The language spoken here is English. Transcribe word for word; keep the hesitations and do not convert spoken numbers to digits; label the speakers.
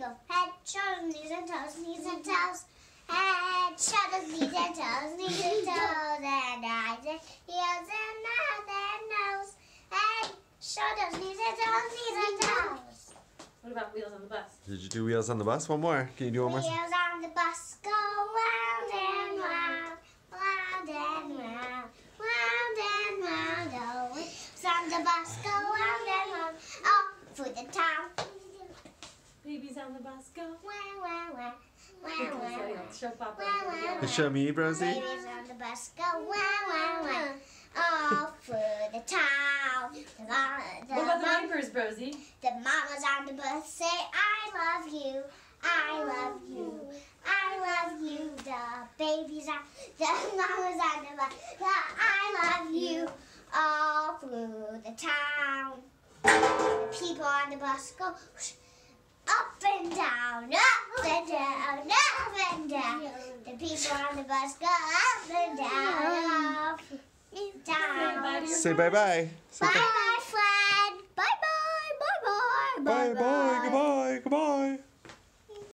Speaker 1: go head, shoulders, knees and toes, knees and toes. Head, shoulders, knees and toes, knees and toes. And eyes and ears and mouth and nose. Head, shoulders, knees and toes, knees and toes.
Speaker 2: What about wheels on the bus?
Speaker 3: Did you do wheels on the bus? One more. Can you do one more?
Speaker 1: Wheels on the bus go round and round, round and round, round and round. Oh, wheels on the bus go round and round, all through the town.
Speaker 2: Babies on the bus go.
Speaker 1: Wah, wah, wah, wah, wah, wah.
Speaker 2: Show Papa.
Speaker 1: Wah, wah, wah.
Speaker 3: Show me, Brosie.
Speaker 1: Babies on the bus go wah, wah, wah, all through the town. The mama, the
Speaker 2: What about the
Speaker 1: mom-
Speaker 2: wipers, Brosie?
Speaker 1: The mamas on the bus say, I love you, I love you, I love you. The babies on, the mamas on the bus, the I love you, all through the town. The people on the bus go up and down, up and down, up and down. The people on the bus go up and down, up and down.
Speaker 3: Say bye-bye.
Speaker 1: Bye, my friend. Bye, bye, bye, bye,
Speaker 3: Bye-bye.